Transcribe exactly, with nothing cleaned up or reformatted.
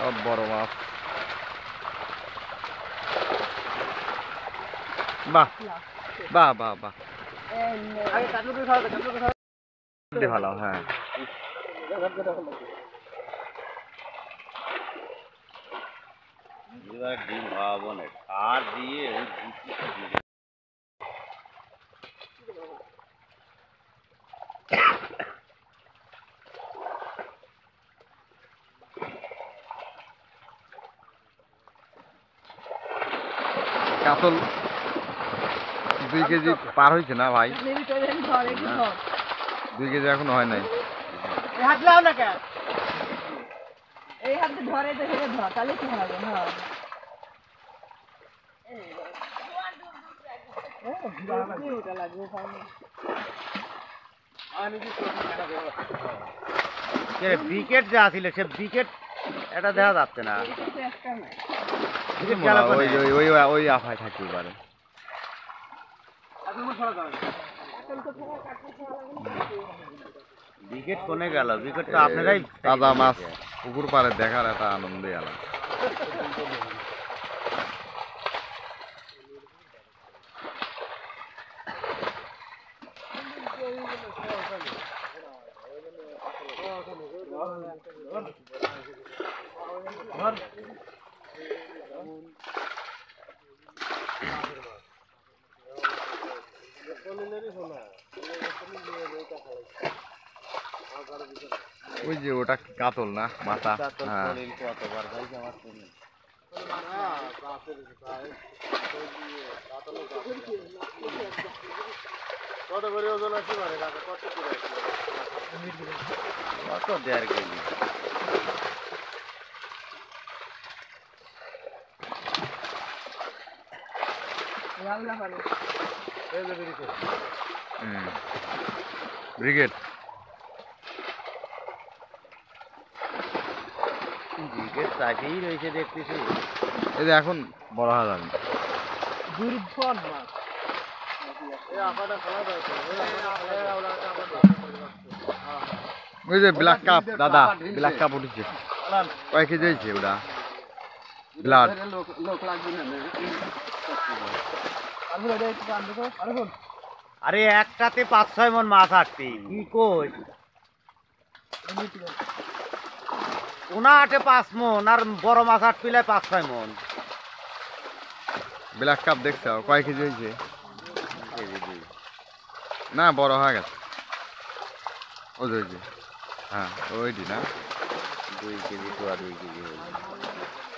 সব বড় মাছ। বাহ বাহ বাহ বাহ ভালো। হ্যাঁ ডিম খাওয়াবো না, সার দিয়ে কাতল দুই কেজি পার হয়েছে না ভাই? দুই কেজি এখন হয় নাই। এই হাতে ধরে তো হেরে ধর, তাহলে কি হবে? বিকেট যা ছিল সে বিকেট এটা দেখা যাচ্ছে না। ওই ওই ওই আফায় থাকতে পারে। বিকেট কোনে গেল? বিকেট তো আপনারাই তাজা মাছ পুকুর পাড়ে দেখার একটা আনন্দই আলাদা। ওই যে ওটা কাতল না মাথা? হ্যাঁ কত করে ওজন আছে মানে কত দেড় কেজি। ব্রিগেড ব্রিগেড চাকরি রয়েছে দেখতেছি। এই যে এখন বড় হওয়া যাবে। ওই যে ব্ল্যাক কাপ দাদা, ব্ল্যাক কাপ উঠেছে। কয় কেজি হয়েছে ওটা? ব্লাড আরে একটাতে পাঁচ ছয় মন মাছ আসছে। কি কই ওনা আটে পাঁচ মন আর বড় মাছ আট পিলায় পাঁচ ছয় মন। ব্ল্যাক কাপ দেখছো কয় কেজি হয়েছে? না বড় হয়ে গেছে। ওই যে হ্যাঁ ওইটি না দুই কেজি তো আর দুই কেজি হয়েছে।